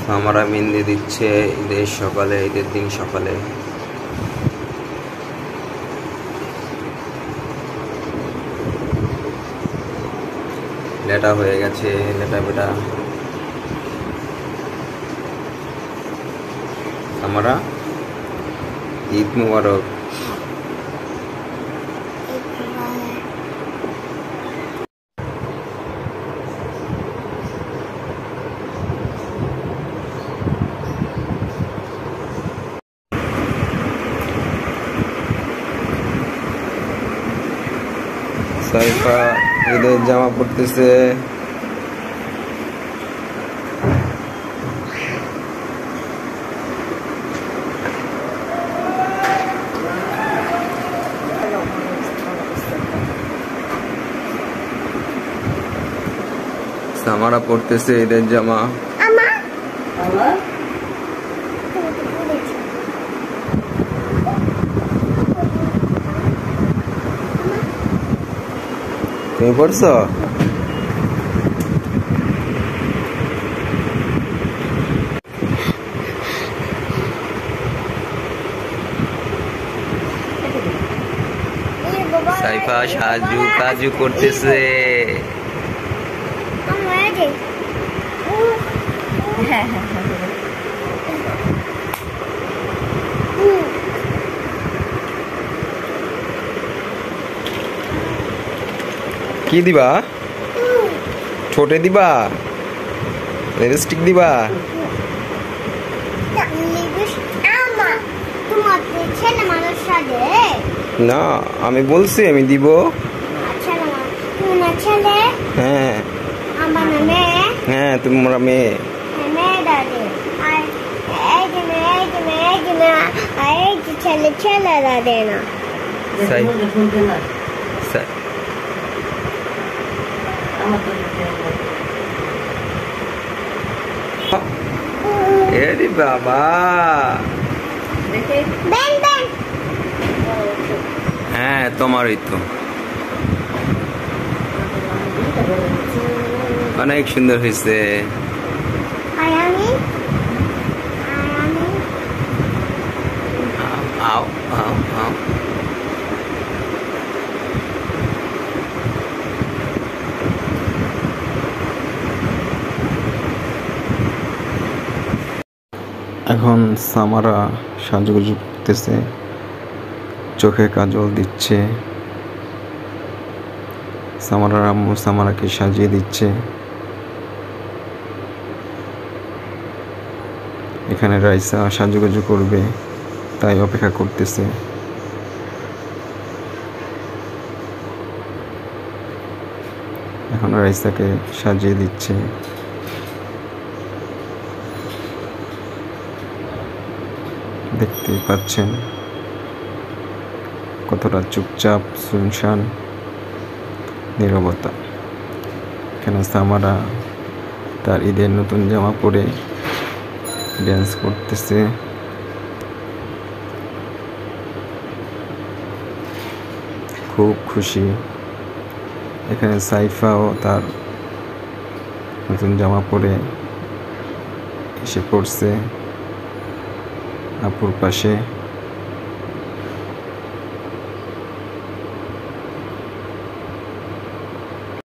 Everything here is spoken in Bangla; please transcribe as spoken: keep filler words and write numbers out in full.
আমরা মেহেন্দি দিচ্ছে ঈদের সকালে, ঈদের দিন সকালে। লেটা হয়ে গেছে, লেটা বেটা। আমরা ঈদ মুবারক। সাইফা ঈদের জামা পড়তেছে। সামারা পড়তেছে ঈদের জামা। তুমি পড়ছো? সাইফা সাজু কাজু করতেছে। কি দিবা? ঠোঁটে দিবা? লিপস্টিক দিবা? না, আমি বলছি আমি দিব। হ্যাঁ হ্যাঁ, তোমরা মেয়ে। ছেলে ছেলেরা দেয় না। এরে বাবা, হ্যাঁ তোমারই তো। অনেক সুন্দর হয়েছে। আও আও আও। এখন সামারা সাজুগুজু করতেছে, চোখে কাজল দিচ্ছে। সামারার আম্মু সামারাকে সাজিয়ে দিচ্ছে। এখানে রাইসা সাজুগুজু করবে, তাই অপেক্ষা করতেছে। এখন রাইসাকে সাজিয়ে দিচ্ছে। দেখতেই পাচ্ছেন কতটা চুপচাপ, শুনশান, নীরবতা। এখানে সামারা তার ঈদের নতুন জামা পরে ড্যান্স করতেছে। খুব খুশি। এখানে সাইফাও তার নতুন জামা পরে এসে পড়ছে আপুর পাশে।